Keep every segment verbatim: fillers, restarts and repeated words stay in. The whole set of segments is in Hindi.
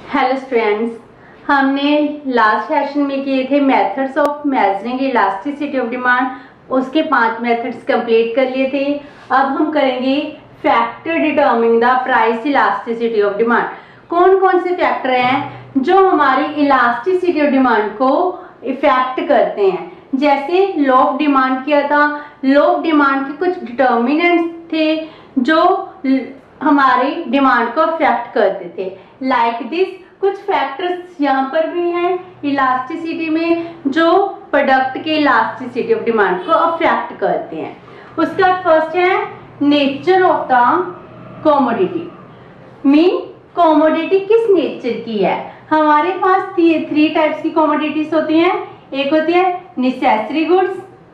हेलो स्टूडेंट्स, हमने लास्ट सेशन में किए थे methods of measuring elasticity of demand. उसके पांच मेथड्स कंप्लीट कर लिए थे। अब हम करेंगे factor determining the price elasticity of demand. कौन कौन से फैक्टर हैं जो हमारी इलास्टिसिटी ऑफ डिमांड को इफेक्ट करते हैं। जैसे लो ऑफ डिमांड किया था, लो ऑफ डिमांड के कुछ डिटर्मिनेंट्स थे जो हमारी डिमांड को अफेक्ट करते थे। लाइक दिस कुछ फैक्टर्स यहाँ पर भी हैं इलास्टिसिटी में जो प्रोडक्ट के इलास्टिसिटी ऑफ डिमांड को अफेक्ट करते हैं। उसका फर्स्ट है nature of the commodity. Mean commodity किस नेचर की है। हमारे पास थ्री टाइप्स की कमोडिटीज होती हैं। एक होती है necessary goods,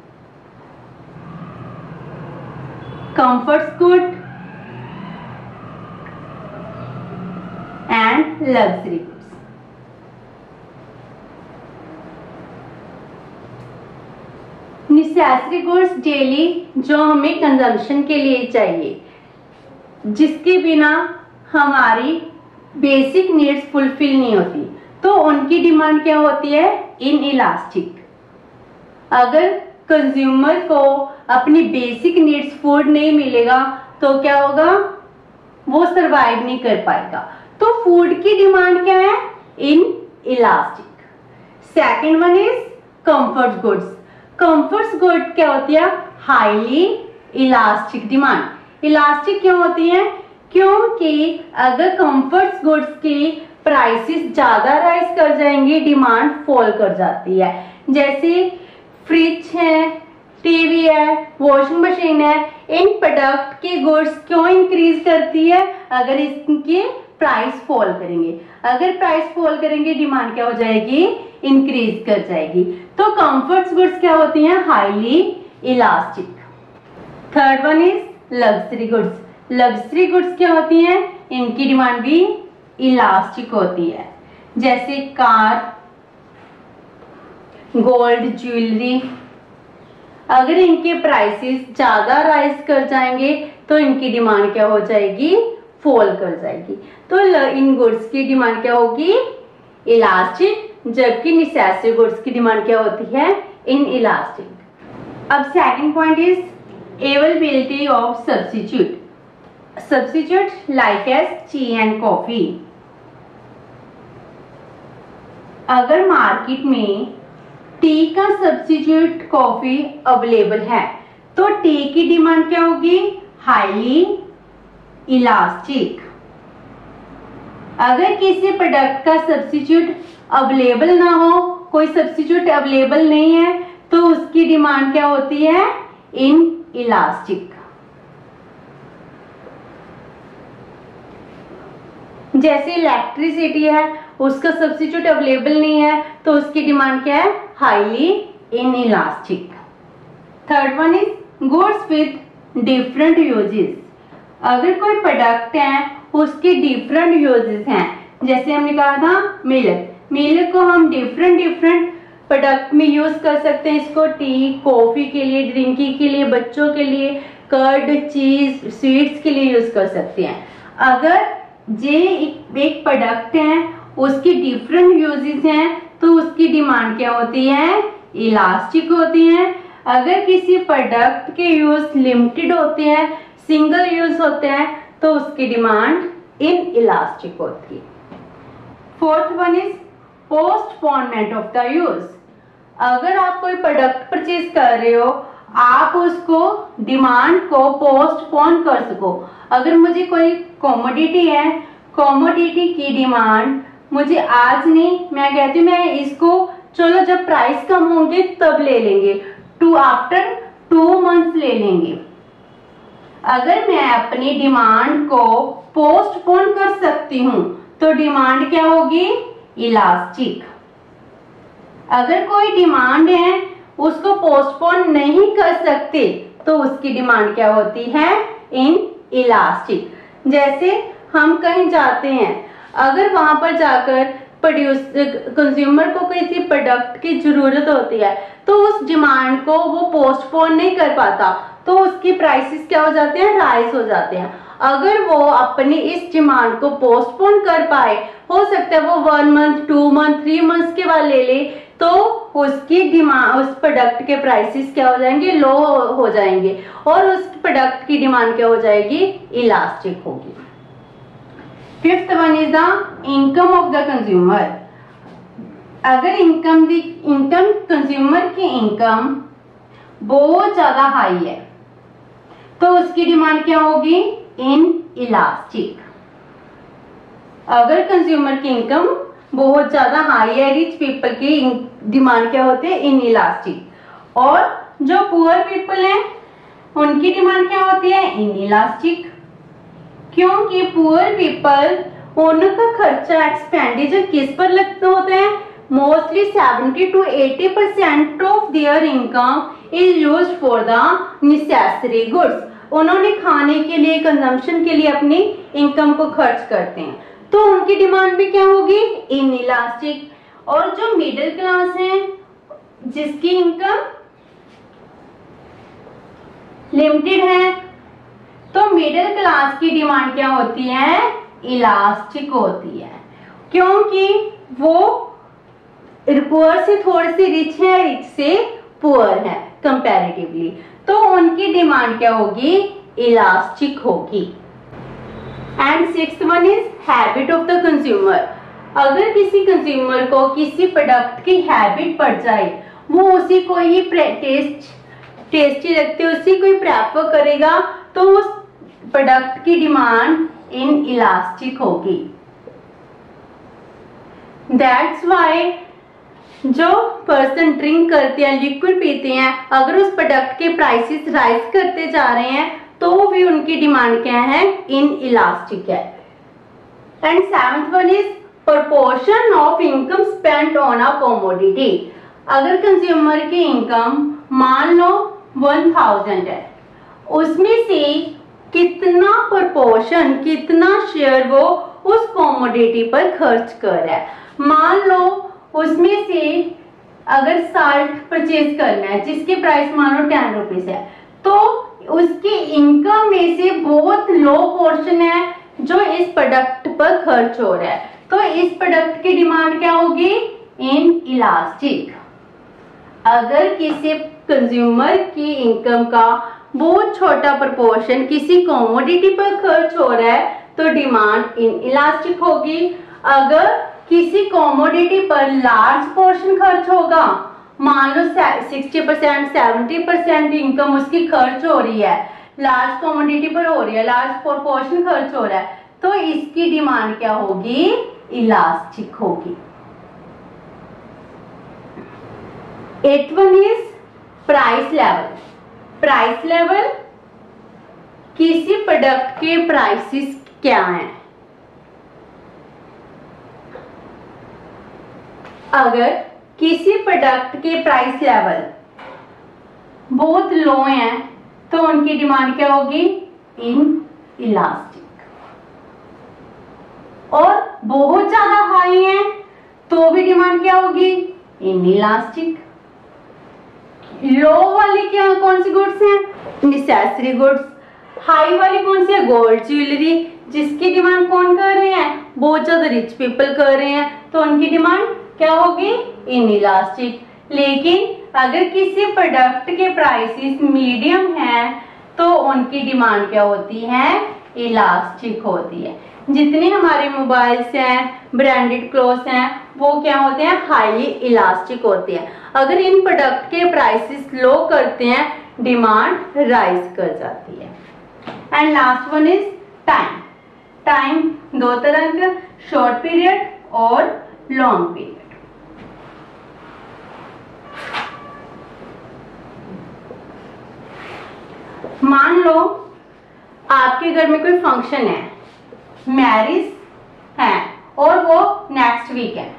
comforts good and luxury goods. Necessary goods daily जो हमें कंजम्पशन के लिए चाहिए, जिसके बिना हमारी बेसिक नीड्स फुलफिल नहीं होती, तो उनकी डिमांड क्या होती है, इन इलास्टिक। अगर कंज्यूमर को अपनी बेसिक नीड्स फूड नहीं मिलेगा तो क्या होगा, वो सरवाइव नहीं कर पाएगा। तो फूड की डिमांड क्या है, inelastic. Second one is comfort goods. Comfort good क्या होती है, हाईली इलास्टिक डिमांड। इलास्टिक क्यों होती है, क्योंकि अगर कंफर्ट गुड्स की प्राइसेस ज्यादा राइज कर जाएंगी, डिमांड फॉल कर जाती है। जैसे फ्रिज है, टीवी है, वॉशिंग मशीन है, इन प्रोडक्ट की गुड्स क्यों इंक्रीज करती है, अगर इसकी प्राइस फॉल करेंगे। अगर प्राइस फॉल करेंगे, डिमांड क्या हो जाएगी, इंक्रीज कर जाएगी। तो कंफर्ट गुड्स क्या होती हैं, highly elastic. Third one is luxury goods. Luxury goods क्या होती हैं, इनकी डिमांड भी इलास्टिक होती है। जैसे कार, गोल्ड, ज्वेलरी। अगर इनके प्राइसेस ज्यादा राइज कर जाएंगे तो इनकी डिमांड क्या हो जाएगी, फॉल कर जाएगी। तो इन गुड्स की डिमांड क्या होगी, इलास्टिक, जबकि नेसेसरी गुड्स की डिमांड क्या होती है, इन इलास्टिक। अब second point is availability of substitute. Substitute like as tea and coffee. अगर मार्केट में टी का सब्स्टिट्यूट कॉफी अवेलेबल है तो टी की डिमांड क्या होगी, हाईली इलास्टिक। अगर किसी प्रोडक्ट का सब्स्टिट्यूट अवेलेबल ना हो, कोई सब्स्टिट्यूट अवेलेबल नहीं है, तो उसकी डिमांड क्या होती है, इन इलास्टिक। जैसे इलेक्ट्रिसिटी है, उसका सब्स्टिट्यूट अवेलेबल नहीं है तो उसकी डिमांड क्या है, highly inelastic. Third one is goods with different uses. अगर कोई प्रोडक्ट है उसके डिफरेंट यूजेस हैं, जैसे हमने कहा था मिल्क, मिल्क को हम डिफरेंट डिफरेंट प्रोडक्ट में यूज कर सकते हैं। इसको टी, कॉफी के लिए, ड्रिंकिंग के लिए, बच्चों के लिए, कर्ड, चीज, स्वीट्स के लिए यूज कर सकते हैं। अगर जे एक प्रोडक्ट है उसकी डिफरेंट यूजेस हैं तो उसकी डिमांड क्या होती है, इलास्टिक होती है। अगर किसी प्रोडक्ट के यूज लिमिटेड होते हैं, सिंगल यूज होते हैं, तो उसकी डिमांड इन इलास्टिक होती है। Fourth one is postponement of the use. अगर आप कोई प्रोडक्ट परचेज कर रहे हो, आप उसको डिमांड को पोस्टपोन कर सको। अगर मुझे कोई कमोडिटी है, कमोडिटी की डिमांड मुझे आज नहीं, मैं कहती हूँ मैं इसको चलो जब प्राइस कम होंगे तब ले लेंगे, टू आफ्टर टू मंथ्स ले लेंगे। अगर मैं अपनी डिमांड को पोस्टपोन कर सकती हूँ तो डिमांड क्या होगी, इलास्टिक। अगर कोई डिमांड है उसको पोस्टपोन नहीं कर सकते तो उसकी डिमांड क्या होती है, इन इलास्टिक। जैसे हम कहीं जाते हैं, अगर वहां पर जाकर प्रोड्यूसर कंज्यूमर को किसी प्रोडक्ट की जरूरत होती है तो उस डिमांड को वो पोस्टपोन नहीं कर पाता, तो उसकी प्राइसेस क्या हो जाते हैं, राइज हो जाते हैं। अगर वो अपनी इस डिमांड को पोस्टपोन कर पाए, हो सकता है वो one month two month three months के बाद ले ले, तो उसकी डिमांड, उस प्रोडक्ट के प्राइसेस क्या हो जाएंगे, लो हो जाएंगे और उस प्रोडक्ट की डिमांड क्या हो जाएगी, इलास्टिक होगी। Fifth one is the income of the consumer. अगर इनकम दी इनकम कंज्यूमर की इनकम बहुत ज्यादा हाई है तो उसकी डिमांड क्या होगी, इन इलास्टिक। अगर कंज्यूमर की इनकम बहुत ज्यादा हाई है, रिच पीपल की डिमांड क्या होती है, इन इलास्टिक। और जो पुअर पीपल हैं उनकी डिमांड क्या होती है, इन इलास्टिक। क्योंकि पुअर पीपल, उनका खर्चा एक्सपेंडिचर किस पर लगते होते हैं, mostly seventy two eighty percent of their income is used for the necessary goods. उन्होंने खाने के लिए, कंजम्पशन के लिए अपनी इनकम को खर्च करते हैं, तो उनकी डिमांड भी क्या होगी, इन इलास्टिक। और जो मिडिल क्लास है जिसकी इनकम लिमिटेड है, तो मिडिल क्लास की डिमांड क्या होती है, इलास्टिक होती है। क्योंकि वो पुअर से थोड़े से रिच है, रिच से पुअर है कंपैरेटिवली, तो उनकी डिमांड क्या होगी, इलास्टिक होगी। And sixth one is habit of the consumer. अगर किसी कंज्यूमर को किसी प्रोडक्ट की हैबिट पड़ जाए, वो उसी को ही टेस्ट टेस्टी लगते उसी को ही प्रेफर करेगा, तो उस प्रोडक्ट की डिमांड इन इलास्टिक होगी। दैट्स वाई जो पर्सन ड्रिंक करते हैं, लिक्विड पीते हैं, अगर उस प्रोडक्ट के प्राइसेस राइज करते जा रहे हैं तो भी उनकी डिमांड क्या है, इन इलास्टिक है। And seventh one is proportion of income spent on a commodity. अगर कंज्यूमर की इनकम मान लो वन थाउजेंड है, उसमें से कितना प्रोपोर्शन, कितना शेयर वो उस कमोडिटी पर खर्च कर रहा है। मान लो उसमें से अगर साल्ट परचेज करना है जिसकी प्राइस मान लो टेन रुपीज है, तो उसकी इनकम में से बहुत लो पोर्शन है जो इस प्रोडक्ट पर खर्च हो रहा है, तो इस प्रोडक्ट की डिमांड क्या होगी, इन इलास्टिक। अगर किसी कंज्यूमर की इनकम का बहुत छोटा प्रोपोर्शन किसी कमोडिटी पर खर्च हो रहा है तो डिमांड इन इलास्टिक होगी। अगर किसी कमोडिटी पर लार्ज पोर्शन खर्च होगा, मान लो sixty percent seventy percent income उसकी खर्च हो रही है, लार्ज कमोडिटी पर हो रही है, लार्ज पोर्शन खर्च हो रहा है, तो इसकी डिमांड क्या होगी, इलास्टिक होगी। Eight one is price level. Price level, किसी प्रोडक्ट के प्राइसेस क्या हैं। अगर किसी प्रोडक्ट के प्राइस लेवल बहुत लो हैं तो उनकी डिमांड क्या होगी, इन इलास्टिक। और बहुत ज्यादा हाई है तो भी डिमांड क्या होगी, इन इलास्टिक। लो वाली क्या कौन सी गुड्स हैं, नेसेसरी गुड्स। हाई वाली कौन सी है, गोल्ड ज्वेलरी, जिसकी डिमांड कौन कर रहे हैं, बहुत ज्यादा रिच पीपल कर रहे हैं, तो उनकी डिमांड क्या होगी, इन इलास्टिक। लेकिन अगर किसी प्रोडक्ट के प्राइसेस मीडियम हैं तो उनकी डिमांड क्या होती है, इलास्टिक होती है। जितने हमारे मोबाइल्स हैं, ब्रांडेड क्लोथ्स हैं, वो क्या होते हैं, हाईली इलास्टिक होते हैं। अगर इन प्रोडक्ट के प्राइसेस लो करते हैं, डिमांड राइज कर जाती है। And last one is time. Time दो तरह का, शॉर्ट पीरियड और लॉन्ग पीरियड। मान लो आपके घर में कोई फंक्शन है, मैरिज है और वो नेक्स्ट वीक है,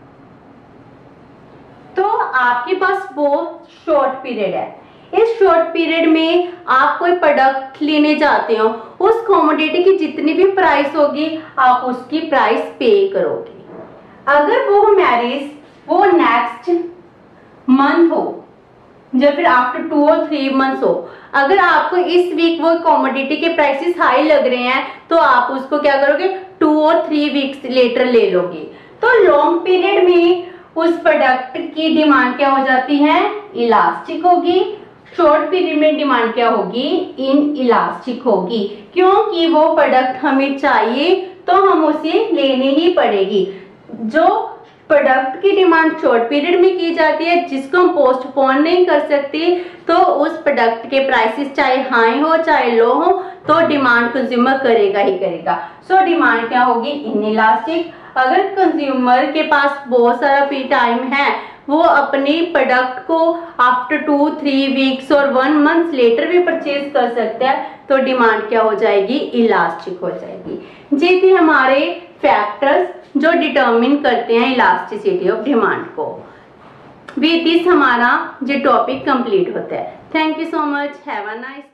तो आपके पास वो शॉर्ट पीरियड है। इस शॉर्ट पीरियड में आप कोई प्रोडक्ट लेने जाते हो, उस कमोडिटी की जितनी भी प्राइस होगी आप उसकी प्राइस पे करोगे। अगर वो मैरिज वो नेक्स्ट मंथ हो या फिर आफ्टर टू और थ्री मंथ्स हो, अगर आपको इस वीक वो कमोडिटी के प्राइसेस हाई लग रहे हैं तो आप उसको क्या करोगे, टू और थ्री वीक्स लेटर ले लोगे। तो लॉन्ग पीरियड में उस प्रोडक्ट की डिमांड क्या हो जाती है, इलास्टिक होगी। शॉर्ट पीरियड में डिमांड क्या होगी, इन इलास्टिक होगी, क्योंकि वो प्रोडक्ट हमें चाहिए तो हम उसे लेनी ही पड़ेगी। जो प्रोडक्ट की डिमांड शॉर्ट पीरियड में की जाती है, जिसको हम पोस्टपोन नहीं कर सकते, तो उस प्रोडक्ट के प्राइसेस चाहे हाई हो चाहे लो हो, तो डिमांड कंज्यूमर करेगा ही करेगा। सो so, डिमांड क्या होगी, इनइलास्टिक। अगर कंज्यूमर के पास बहुत सारा पी टाइम है, वो अपने प्रोडक्ट को आफ्टर टू थ्री वीक्स और वन मंथ लेटर भी परचेज कर सकता है, तो डिमांड क्या हो जाएगी, इलास्टिक हो जाएगी। ये थे हमारे फैक्टर्स जो डिटर्मिन करते हैं इलास्टिसिटी ऑफ डिमांड को। विद दिस हमारा ये टॉपिक कंप्लीट होता है। Thank you so much, have a nice